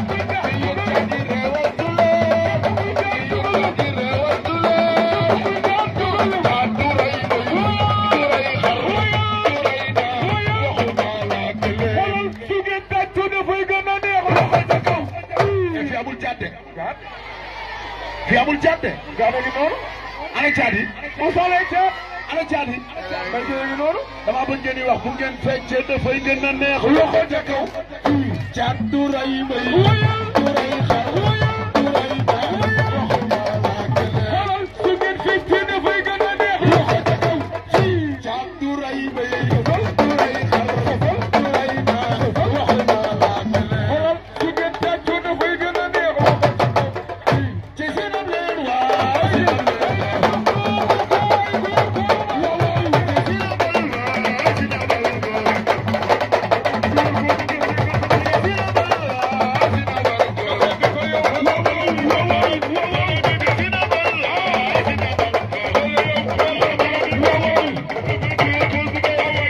fi amul jàtte gaana ngi noonu ana caadi mu solee caat ana caadi man ngi noonu dama bëgg ngeen di wax bu ngeen feccee dafay gën a neex loxo ca kaw caat du ray bay du ray xar du ray baa xoolal su ngeen feccee dafay gën a neex loxo ca kaw caat du ray bay du ray xar du ray baa xoolal su ngeen feccee dafay gën a neex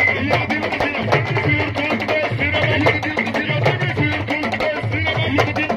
You